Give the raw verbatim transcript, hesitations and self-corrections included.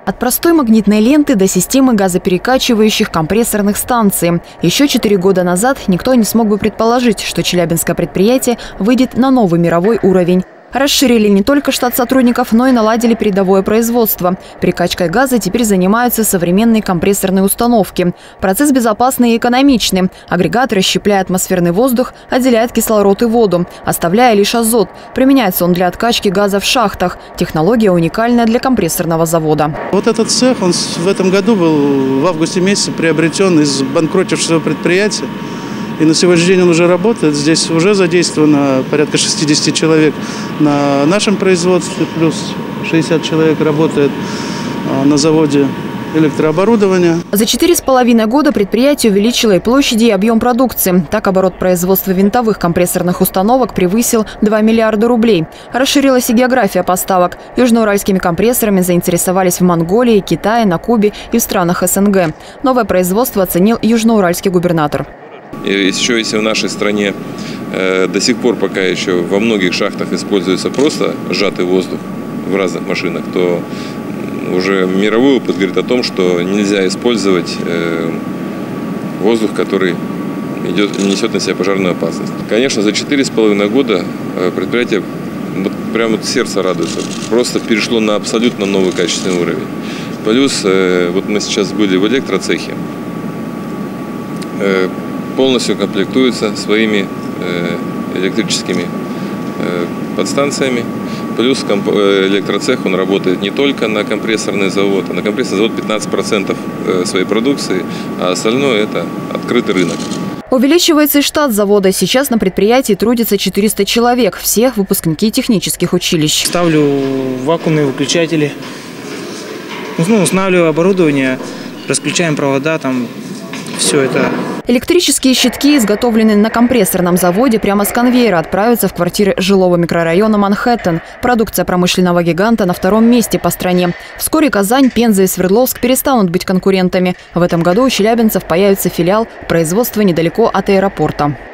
От простой магнитной ленты до системы газоперекачивающих компрессорных станций. Еще четыре года назад никто не смог бы предположить, что челябинское предприятие выйдет на новый мировой уровень. Расширили не только штат сотрудников, но и наладили передовое производство. Перекачкой газа теперь занимаются современные компрессорные установки. Процесс безопасный и экономичный. Агрегат, расщепляя атмосферный воздух, отделяет кислород и воду, оставляя лишь азот. Применяется он для откачки газа в шахтах. Технология уникальная для компрессорного завода. Вот этот цех, он в этом году был в августе месяце приобретен из банкротившего предприятия. И на сегодняшний день он уже работает. Здесь уже задействовано порядка шестидесяти человек на нашем производстве, плюс шестьдесят человек работает на заводе электрооборудования. За четыре с половиной года предприятие увеличило и площади, и объем продукции. Так, оборот производства винтовых компрессорных установок превысил два миллиарда рублей. Расширилась и география поставок. Южноуральскими компрессорами заинтересовались в Монголии, Китае, на Кубе и в странах СНГ. Новое производство оценил южноуральский губернатор. И еще если в нашей стране э, до сих пор пока еще во многих шахтах используется просто сжатый воздух в разных машинах, то уже мировой опыт говорит о том, что нельзя использовать э, воздух, который идет, несет на себя пожарную опасность. Конечно, за четыре с половиной года предприятие вот, прямо сердце радуется, просто перешло на абсолютно новый качественный уровень. Плюс э, вот мы сейчас были в электроцехе. Э, полностью комплектуется своими электрическими подстанциями. Плюс электроцех, он работает не только на компрессорный завод, а на компрессорный завод пятнадцать процентов своей продукции, а остальное – это открытый рынок. Увеличивается и штат завода. Сейчас на предприятии трудится четыреста человек, всех выпускники технических училищ. Ставлю вакуумные выключатели, ну, устанавливаю оборудование, расключаем провода, там все это. Электрические щитки, изготовленные на компрессорном заводе, прямо с конвейера отправятся в квартиры жилого микрорайона Манхэттен. Продукция промышленного гиганта на втором месте по стране. Вскоре Казань, Пенза и Свердловск перестанут быть конкурентами. В этом году у челябинцев появится филиал производства недалеко от аэропорта.